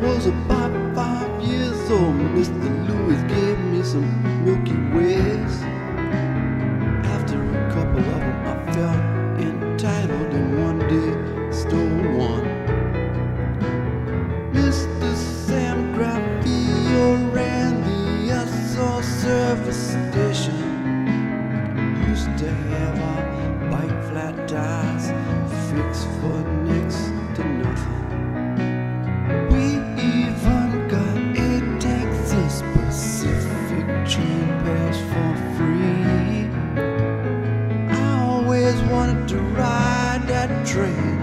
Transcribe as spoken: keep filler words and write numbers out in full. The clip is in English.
was about five years old, Mister Lewis gave me some Milky Ways. After a couple of them I felt entitled, and one day stole one. Mister Sam Graffio ran the Esso service station. Used to have our bike flat tires fixed for next to nothing. We even got a Texas Pacific train pass for free. I always wanted to ride that train.